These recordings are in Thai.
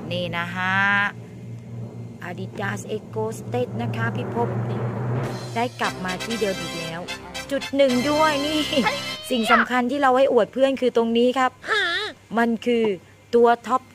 นี่นะฮะ Adidas Eco State นะคะพี่พบได้กลับมาที่เดิมอีกแล้ว จุดหนึ่งด้วยนี่ สิ่งสำคัญที่เราให้อวดเพื่อนคือตรงนี้ครับ มันคือตัวท็อป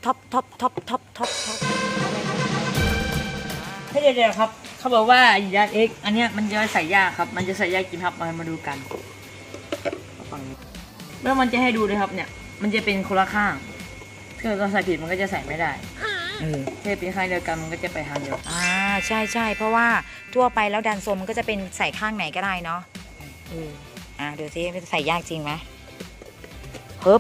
เดี๋ยวครับเขาบอกว่า Adidas X อันเนี้ยมันจะใส่ยากครับมันจะใส่ยากจริงครับมาดูกันฟังแล้วมันจะให้ดูเลยครับเนี่ยมันจะเป็นคนละข้างถ้าเราใส่ผิดมันก็จะใส่ไม่ได้ถ้าเป็นข้างเดียวกันมันก็จะไปทางเดียวใช่เพราะว่าทั่วไปแล้วดันโซมันก็จะเป็นใส่ข้างไหนก็ได้เนาะเดี๋ยวซิมันจะใส่ยากจริงไหมฮึบ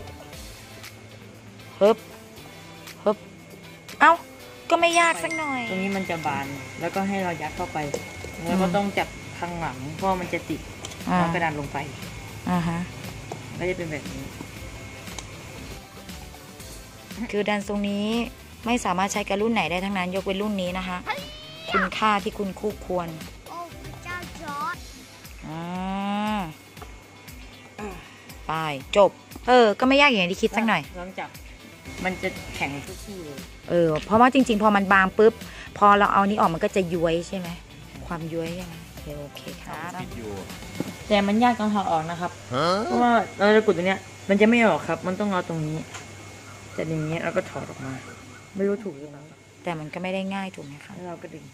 เอ้าก็ไม่ยากสักหน่อยตรงนี้มันจะบานแล้วก็ให้เรายัดเข้าไปแล้วก็ต้องจับข้างหลังเพราะมันจะติดแล้วก็ดันลงไปก็จะเป็นแบบนี้คือดันตรงนี้ไม่สามารถใช้กับรุ่นไหนได้ทั้งนั้นยกเว้นรุ่นนี้นะคะคุณค่าที่คุณคู่ควรไปจบก็ไม่ยากอย่างที่คิดสักหน่อยหลังจากมันจะแข็งทุกที่เลยเพราะว่าจริงๆพอมันบางปุ๊บพอเราเอานี้ออกมันก็จะย้วยใช่ไหมความย้วยใช่ไหมโอเคครับแต่มันยากตอนถอดออกนะครับเพราะว่าเราจะกดตรงเนี้ยมันจะไม่ออกครับมันต้องเอาตรงนี้แต่อย่างเงี้ยเราก็ถอดออกมาไม่รู้ถูกหรือเปล่าแต่มันก็ไม่ได้ง่ายถูกไหมคะแล้วเราก็ดึง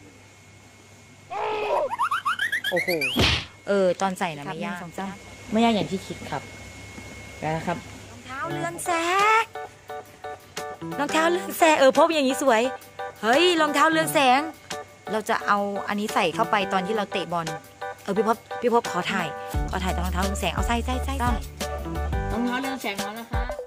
โอ้โหตอนใส่นะไม่ยากไม่ยากอย่างที่คิดครับนะครับรองเท้าเลื่อนแสงพบอย่างนี้สวยเฮ้ยรองเท้าเลื่อนแสงเราจะเอาอันนี้ใส่เข้าไปตอนที่เราเตะบอลพี่พบขอถ่ายตอนรองเท้าเลื่อนแสงเอาใส่รองเท้าเลื่อนแสงแล้วนะคะ